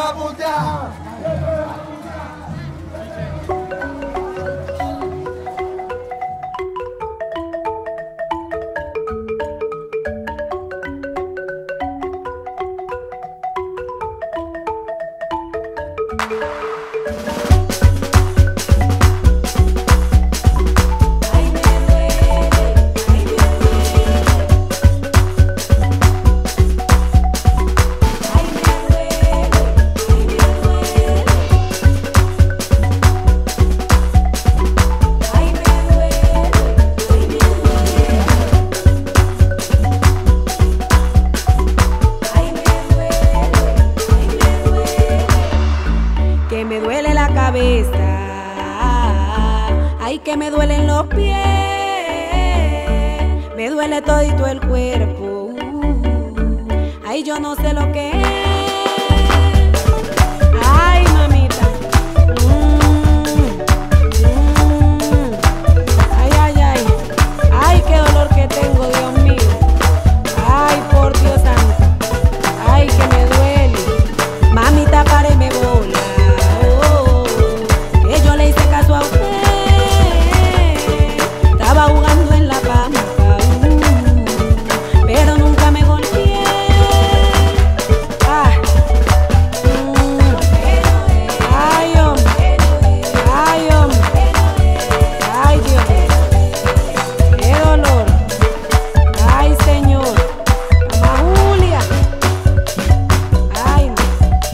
a putear. Me duele la cabeza, ay que me duelen los pies, me duele todito el cuerpo, ay yo no sé lo que es, ay mamita, ay ay ay, ay qué dolor que tengo, Dios mío, ay por Dios santo, ay que me duele, mamita páreme bola. A usted estaba jugando en la pampa, pero nunca me golpeé. Ay, hombre, ay, hombre, ay, Dios, qué dolor, ay, Señor, mamá Julia, ay, no.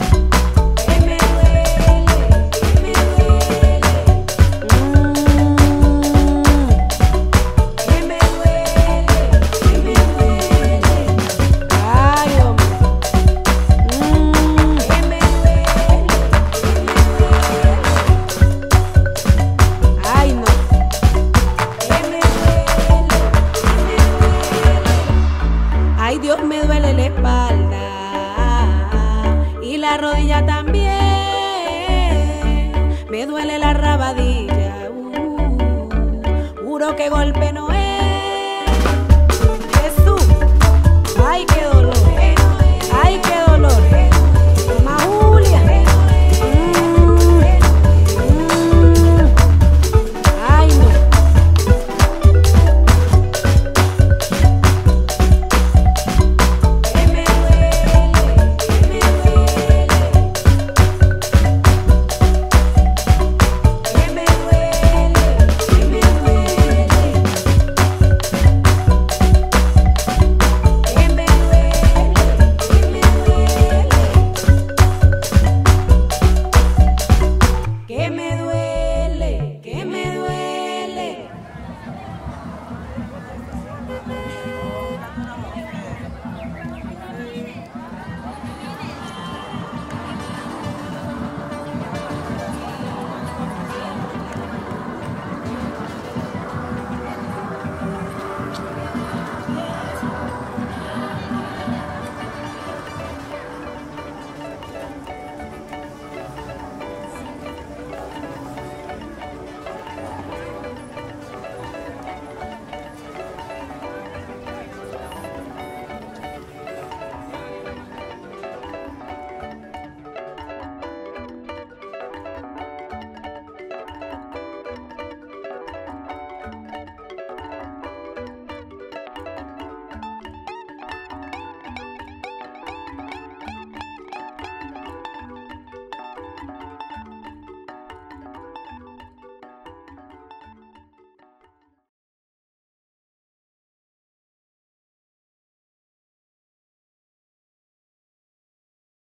Ay, Dios, me duele la espalda y la rodilla también, me duele la rabadilla, juro que golpe no